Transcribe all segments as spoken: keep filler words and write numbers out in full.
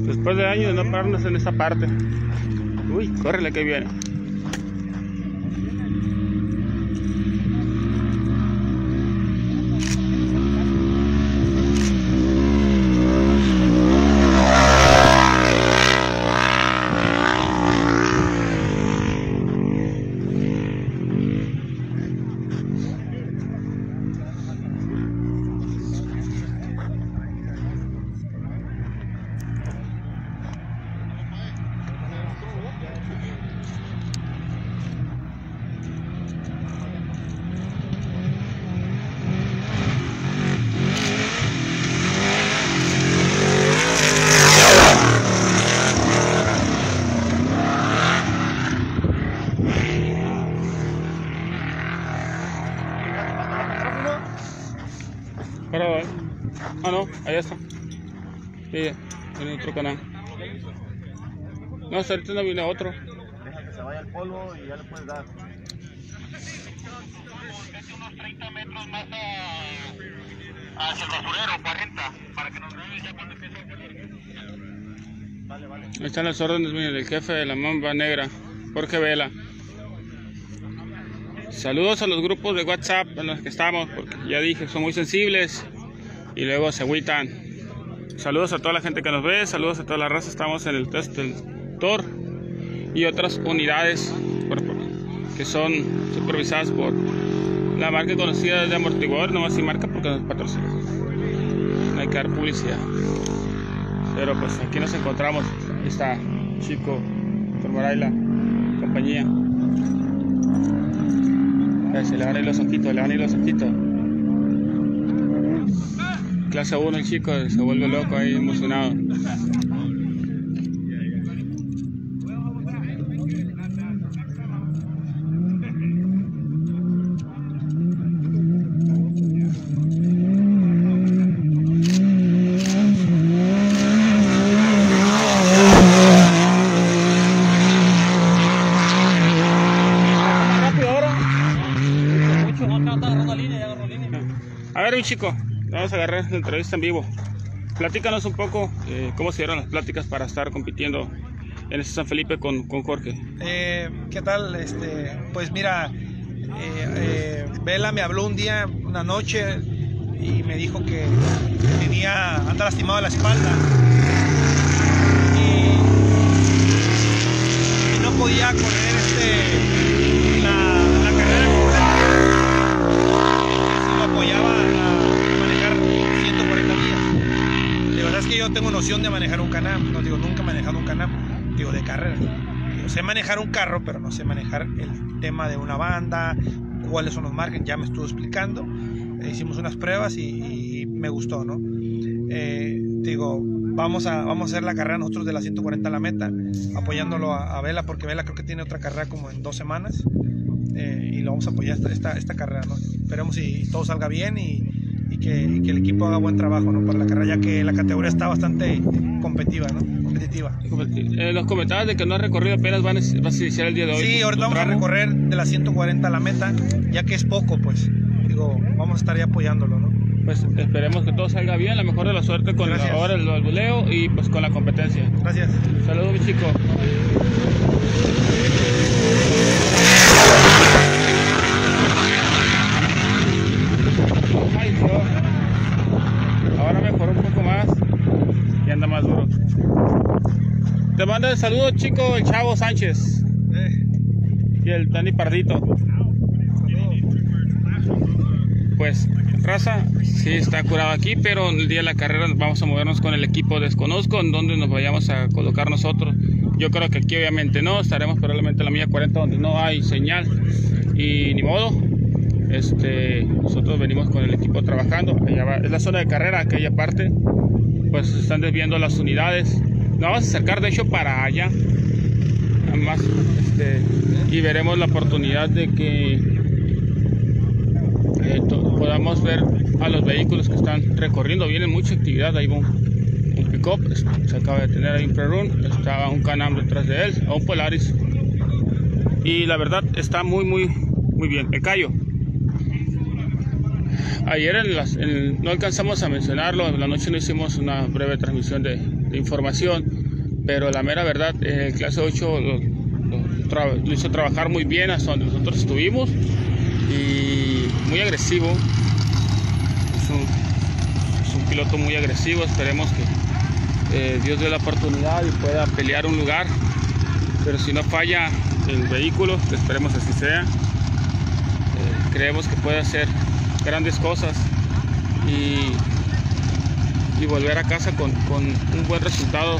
Después de años de no pararnos en esta parte. Uy, córrele que viene. Parado, ¿eh? Ah, no, allá está. Sí, en otro canal. No, hasta ahorita no viene otro. Deja que se vaya el polvo y ya le puedes dar. Unos treinta metros más a, hacia el basurero, cuarenta, para que nos vean ya cuando empiece a poner. Vale, vale. Ahí están las órdenes, miren, del jefe de la Mamba Negra, Jorge Vela. Saludos a los grupos de WhatsApp en los que estamos, porque ya dije, son muy sensibles y luego se agüitan. Saludos a toda la gente que nos ve, saludos a toda la raza. Estamos en el test del Thor y otras unidades por, por, que son supervisadas por la marca conocida de amortiguador, no así marca porque nos patrocina. No hay que dar publicidad. Pero pues aquí nos encontramos. Ahí está Chico, Tormoraila, compañía. Se le van a ir los ojitos, le van a ir los ojitos. Clase uno el chico, se vuelve loco ahí, emocionado. A ver, mi chico, vamos a agarrar la entrevista en vivo. Platícanos un poco eh, cómo se dieron las pláticas para estar compitiendo en este San Felipe con, con Jorge. Eh, ¿Qué tal? Este, pues mira, eh, eh, Vela me habló un día, una noche, y me dijo que tenía, anda lastimado de la espalda y, y no podía correr este, la, la carrera completa. Si lo apoyaba a manejar ciento cuarenta millas. La verdad es que yo tengo noción de manejar un Can-Am, no digo, nunca he manejado un Can-Am, digo, de carrera. Yo sé manejar un carro, pero no sé manejar el tema de una banda, cuáles son los márgenes, ya me estuvo explicando. Eh, hicimos unas pruebas y, y me gustó, ¿no? Eh, digo, vamos a, vamos a hacer la carrera nosotros de la ciento cuarenta a la meta, apoyándolo a, a Vela, porque Vela creo que tiene otra carrera como en dos semanas, eh, y lo vamos a apoyar esta, esta, esta carrera, ¿no? Esperemos y todo salga bien y, y, que, y que el equipo haga buen trabajo, ¿no? Para la carrera, ya que la categoría está bastante competitiva, ¿no? Competitiva. Eh, nos comentabas de que no has recorrido, apenas van a, vas a iniciar el día de hoy. Sí, ahorita vamos a recorrer de la ciento cuarenta a la meta, ya que es poco, pues, digo, vamos a estar ahí apoyándolo, ¿no? Pues esperemos que todo salga bien, la mejor de la suerte con la, ahora el voleo y pues con la competencia. Gracias. Saludos, mi chico. Ay, Dios. Ahora mejoró un poco más y anda más duro. Te manda el saludo, chico, el Chavo Sánchez Eh. y el Dani Pardito. Pues raza, sí está curado aquí, pero el día de la carrera vamos a movernos con el equipo desconozco en donde nos vayamos a colocar nosotros. Yo creo que aquí obviamente no, estaremos probablemente en la milla cuarenta donde no hay señal y ni modo. Este, nosotros venimos con el equipo trabajando. Allá va, es la zona de carrera, aquella parte, pues se están desviando las unidades. Nos vamos a acercar de hecho para allá, nada más, este, y veremos la oportunidad de que Eh, podamos ver a los vehículos que están recorriendo. Viene mucha actividad. Ahí va un, un pick-up, se acaba de tener ahí un pre-run, estaba un Can-Am detrás de él, o un Polaris, y la verdad está muy muy muy bien. El Cayo, ayer en las, en, no alcanzamos a mencionarlo, en la noche no hicimos una breve transmisión de de información, pero la mera verdad, el clase ocho lo, lo, lo hizo trabajar muy bien hasta donde nosotros estuvimos, y muy agresivo. Es un, es un piloto muy agresivo. Esperemos que eh, Dios dé la oportunidad y pueda pelear un lugar, pero si no falla el vehículo, que esperemos así sea, eh, creemos que puede hacer grandes cosas y, y volver a casa con, con un buen resultado.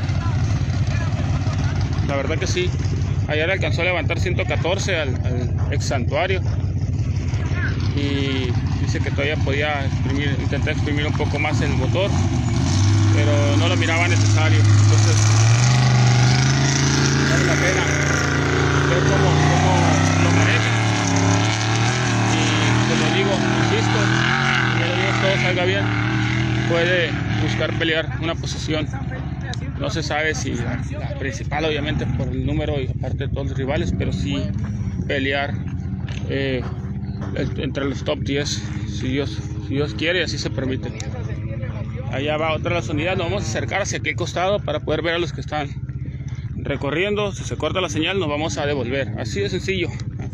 La verdad que sí. Ayer alcanzó a levantar ciento catorce al, al ex santuario, y dice que todavía podía exprimir, intentar exprimir un poco más el motor, pero no lo miraba necesario. Entonces vale la pena ver cómo, cómo lo maneja, y como digo, insisto, que Dios todo salga bien, puede buscar pelear una posición. No se sabe si la, la principal, obviamente por el número y aparte de todos los rivales, pero sí pelear eh, entre los top diez, si Dios, si Dios quiere y así se permite. Allá va otra de las unidades. Nos vamos a acercar hacia aquel costado para poder ver a los que están recorriendo. Si se corta la señal, nos vamos a devolver. Así de sencillo.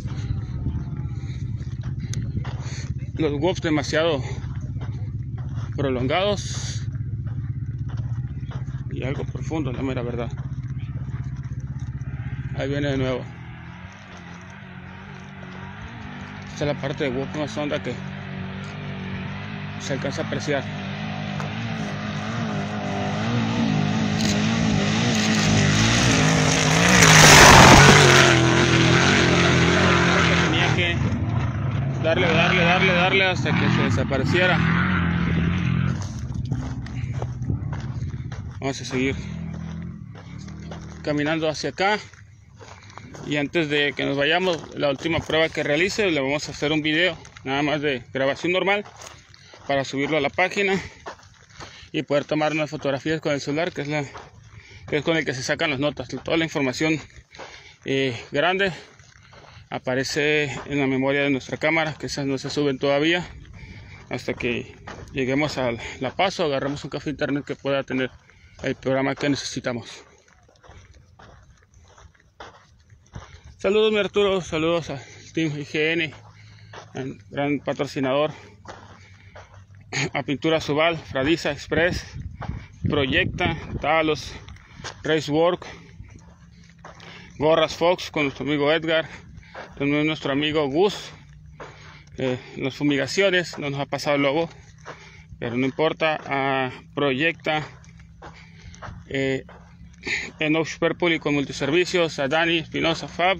Los W O Ps demasiado prolongados y algo profundo, la mera verdad. Ahí viene de nuevo. Esta es la parte de W O P más honda que se alcanza a apreciar. Tenía que darle, darle, darle, darle hasta que se desapareciera. Vamos a seguir caminando hacia acá, y antes de que nos vayamos, la última prueba que realice, le vamos a hacer un video nada más de grabación normal para subirlo a la página y poder tomar unas fotografías con el celular, que es, la, que es con el que se sacan las notas. Toda la información eh, grande aparece en la memoria de nuestra cámara, que esas no se suben todavía hasta que lleguemos a La Paz o agarremos un café internet que pueda tener el programa que necesitamos. Saludos, mi Arturo, saludos al Team I G N, al gran patrocinador, a Pintura Subal, Fradiza Express, Proyecta, Talos, Racework, Gorras Fox con nuestro amigo Edgar, también nuestro amigo Gus. Eh, las fumigaciones, no nos ha pasado el logo, pero no importa. A Proyecta, eh, Enox Purple con multiservicios, a Dani Espinosa Fab,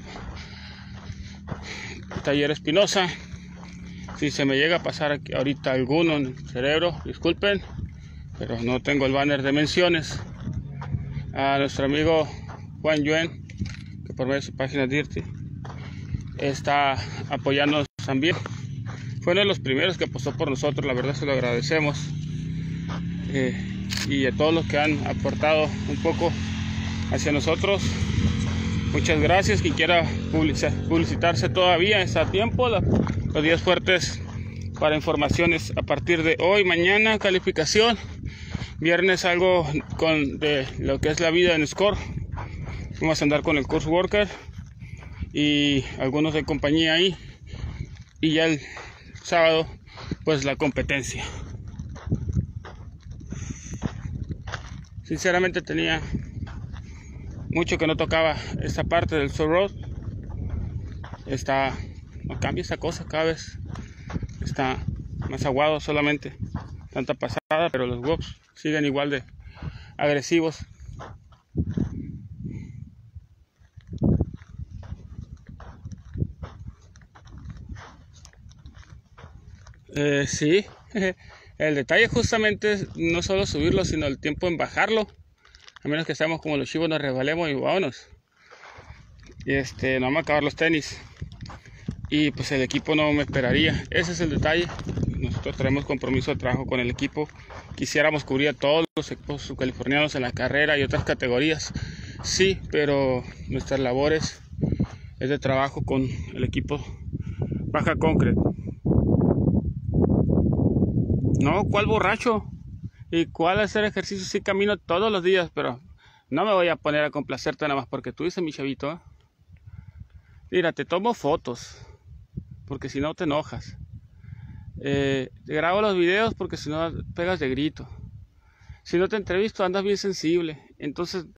Taller Espinosa. Si se me llega a pasar aquí ahorita alguno en el cerebro, disculpen, pero no tengo el banner de menciones. A nuestro amigo Juan Yuen, que por medio de su página Dirty está apoyándonos también. Fue uno de los primeros que apostó por nosotros, la verdad se lo agradecemos. Eh, y a todos los que han aportado un poco hacia nosotros, muchas gracias. Quien quiera publicitarse todavía está a tiempo. Los días fuertes para informaciones a partir de hoy, mañana calificación, viernes algo con de lo que es la vida en Score. Vamos a andar con el Course Worker y algunos de compañía ahí, y ya el sábado pues la competencia. Sinceramente tenía mucho que no tocaba esta parte del Soul Road. Está, no cambia esta cosa, cada vez está más aguado, solamente tanta pasada, pero los W O Ps siguen igual de agresivos. Eh, sí, el detalle justamente es no solo subirlo, sino el tiempo en bajarlo, a menos que estemos como los chivos, nos resbalemos y vámonos. Y este, no vamos a acabar los tenis, y pues el equipo no me esperaría. Ese es el detalle. Nosotros tenemos compromiso de trabajo con el equipo. Quisiéramos cubrir a todos los equipos subcalifornianos en la carrera y otras categorías, sí, pero nuestras labores es de trabajo con el equipo Baja Concrete. No, ¿cuál borracho? ¿Y cuál hacer ejercicio? Sí camino todos los días, pero no me voy a poner a complacerte nada más porque tú dices, mi chavito. Mira, te tomo fotos, porque si no te enojas. Eh, te grabo los videos porque si no pegas de grito. Si no te entrevisto andas bien sensible. Entonces